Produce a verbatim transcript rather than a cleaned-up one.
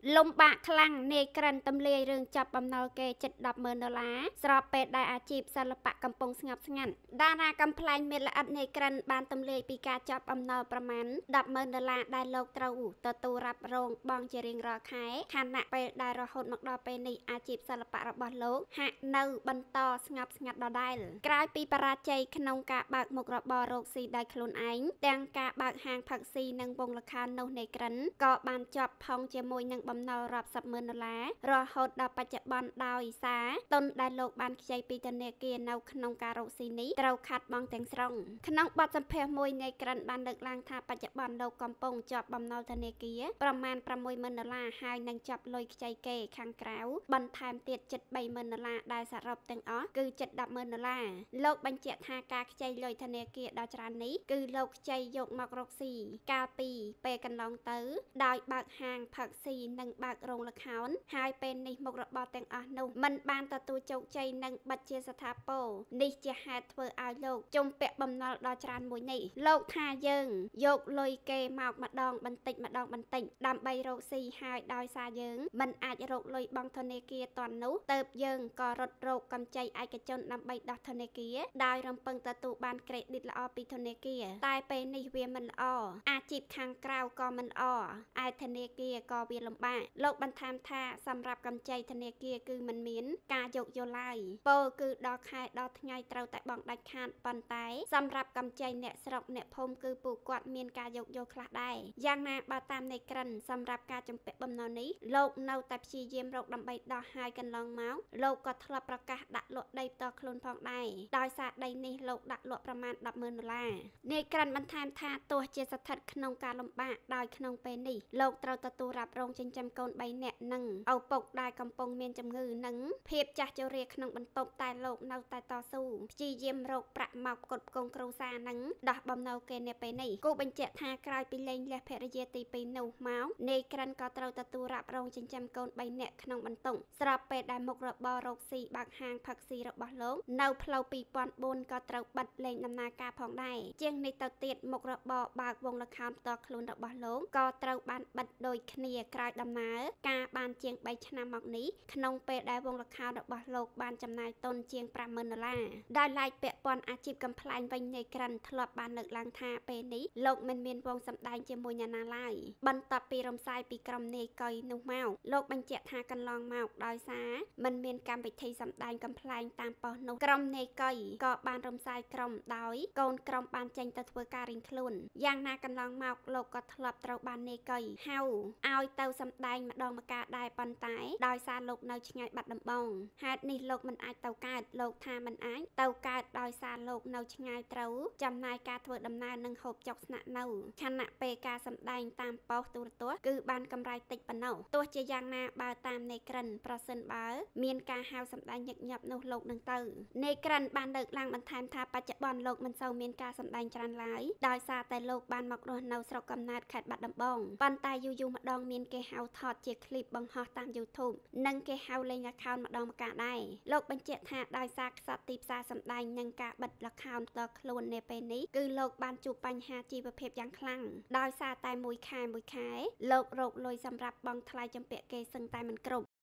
លំបាកខ្លាំងនៃក្រិនទម្លាយរឿងចាប់បំណុលគេជិតដប់ម៉ឺនដុល្លារស្របពេលដែលអាជីពសិល្បៈកំពុងស្ងប់ស្ងាត់តារាកំ pl ែងមានល្អិតនៃក្រិនបានទម្លាយពីការចាប់បំណុលប្រមាណដប់ម៉ឺនដុល្លារដែលលោកត្រូវទទួលរ៉ាប់រងបងជារៀងរាល់ខែខណៈពេលដែលរហូតមកដល់ពេលនេះអាជីពសិល្បៈរបស់លោកហាក់នៅបន្តស្ងប់ស្ងាត់ដដែលក្រោយពីបរាជ័យក្នុងការបើកមុខរបររកស៊ីដោយខ្លួនឯងទាំងការបើកហាងផឹកស៊ីនិងវងល្ខោននោះនៃក្រិនក៏បានជាប់ផងជាមួយនឹងបំណុលរាប់សិបម៉ឺនដុល្លាររហូតដល់បច្ចុប្បន្នដោយសារទុនដែលលោកបានខ្ចីពីធនាគារនៅក្នុងការរកស៊ីនេះត្រូវខាត់បង់ទាំងស្រុងក្នុងបទសម្ភាសន៍មួយនៃក្រិនបានលើកឡើងថាបច្ចុប្បន្នលោកកំពុងជាប់បំណុលធនាគារប្រមាណប្រាំមួយម៉ឺនដុល្លារហើយនឹងចាប់លុយខ្ចីគេខាងក្រៅបន្ថែមទៀតជិតបីម៉ឺនដុល្លារដែលសរុបទាំងអស់គឺជិតដប់ម៉ឺនដុល្លារលោកបញ្ជាក់ថាការខ្ចីលុយធនាគារដ៏ច្រើននេះគឺលោកខ្ចីយកមករកស៊ីកាលពីពេលកន្លងទៅដោយបើកហាងផឹកស៊ីនិងបើករោងល្ខោនហើយពេលនេះមុខរបរទាំងអស់នោះមិនបានទទួលជោគជ័យនិងបិទជាស្ថាពរនេះជាហេតុធ្វើឲ្យលោកជំពាក់បំណុលដ៏ច្រើនមួយនេះលោកថាយើងយកលុយគេមកម្ដងបន្តិចម្ដងបន្តិចដើម្បីរកស៊ីហើយដោយសារយើងមិនអាចរកលុយបង់ធនាគារទាន់នោះទើបយើងក៏រត់រកកម្ចីឯកជនដើម្បីដោះធនាគារដោយរំពឹងទទួលបានក្រេឌីតល្អពីធនាគារតែពេលនេះវាមិនល្អអាជីពខាងក្រៅក៏មិនល្អឯធនាគារក៏វាលំបាកលោកបន្ថែមថាសម្រាប់កម្ចីធនាគារគឺមិនមានការយកយកឡើយពោលគឺដល់ខែដល់ថ្ងៃត្រូវតែបង់ដាច់ខាតប៉ុន្តែសម្រាប់កម្ចីអ្នកស្រុកអ្នកភូមិគឺពួកគាត់មានការយកយកខ្លះដែរយ៉ាងណាបើតាមនៃក្រិនសម្រាប់ការជំពាក់បំណុលនេះលោកនៅតែព្យាយាមរកដើម្បីដោះហើយកន្លងមកលោកក៏ធ្លាប់ប្រកាសដាក់លក់ដីផ្ទាល់ខ្លួនផងដែរដោយសារដីនេះលោកដាក់លក់ប្រមាណដប់ម៉ឺនដុល្លារនៃក្រិនបន្ថែមថាទោះជាស្ថិតក្នុងការលំបាកដោយក្នុងពេលនេះលោកត្រូវទទួលរ៉ាប់រងចិញ្ចឹមកូនបីនាក់និងឪពុកដែលកំពុងមានជំងឺនិងភាពចាស់ជរាក្នុងបន្ទប់តែលោកនៅតែតស៊ូព្យាយាមរកប្រាក់មកផ្គត់ផ្គង់គ្រួសារនិងដោះបំណុលគេនៅពេលនេះគូបញ្ជាក់ថាក្រោយពីលែងលះភរិយាទីពីរនោះមកនេក្រិនក៏ត្រូវទទួលរ៉ាប់រងចិញ្ចឹមកូនបីនាក់ក្នុងបន្ទប់ស្របពេលដែលមុខរបររកស៊ីបើកហាងផឹកស៊ីរបស់លោកនៅផ្លូវពីរពាន់បួនក៏ត្រូវបិទលែងដំណើរការផងដែរជាងនេះទៅទៀតមុខរបរបើកវងល្ខោនផ្ទាល់ខ្លួនរបស់លោកក៏ត្រូវបានបិទដូចគ្នាក្រោយដំណើរការបានជាងបីឆ្នាំមកនេះក្នុងពេលដែលវងល្ខោនរបស់លោកបានចំណាយទុនជាងប្រាំម៉ឺនដុល្លារដោយឡែកពាក់ព័ន្ធអាជីពកំ pl ែងវិញនៃក្រិនធ្លាប់បានលើកឡើងថាពេលនេះលោកមិនមានវងសម្ដែងជាមួយអ្នកណាឡើយបន្ទាប់ពីរំសាយពីក្រុមនាយកុយនោះមកលោកបញ្ជាក់ថាកន្លងមកដោយសារមិនមានកម្មវិធីសម្ដែងកំ pl ែងតាមប៉ុស្តិ៍នោះក្រុមនាយកុយក៏បានរំសាយក្រុមដោយកូនក្រុមបានចេញទៅធ្វើការរៀងខ្លួនយ៉ាងណាកន្លងមកលោកក៏ធ្លាប់ត្រូវបាននាយកុយហៅឲ្យទៅសម្ដែងម្ដងម្កាលដែរប៉ុន្តែដោយសារលោកនៅឆ្ងាយបាត់ដំបងហេតុនេះលោកមិនអាចទៅកើតលោកថាមិនអាចទៅកើតដោយសារលោកនៅឆ្ងាយត្រូវចំណាយការធ្វើដំណើរនិងហូបចុកស្នាក់នៅខណៈពេលការសម្ដែងតាមប៉ុស្តិ៍ទូរទស្សន៍គឺបានកម្រៃតិចប៉ុណ្ណោះទោះជាយ៉ាងណាបើតាមនៃក្រិនប្រសិនបើមានការហៅសម្ដែងញឹកញាប់នោះលោកនឹងទៅនៃក្រិនបានលើកឡើងបន្ថែមថាបច្ចុប្បន្នលោកមិនសូវមានការសម្ដែងច្រើនឡើយដោយសារតែលោកបានមករស់នៅស្រុកកំណើតខេត្តបាត់ដំបងប៉ុន្តែយូរយូរម្ដងមានគេហៅថតជាឃ្លីបបង្ហោះតាម YouTube និងគេហៅលេងល្ខោនម្ដងម្កាលដែរលោកបញ្ជាក់ថាដោយសារខ្សត់ទីផ្សារសម្ដែងនិងការបិទល្ខោនផ្ទាល់ខ្លួននៅពេលនេះគឺលោកបានជួបបញ្ហាជីវភាពយ៉ាងខ្លាំងដោយសារតែមួយខែមួយខែលោករកលុយសម្រាប់បង់ថ្លៃជំពាក់គេសឹងតែមិនគ្រប់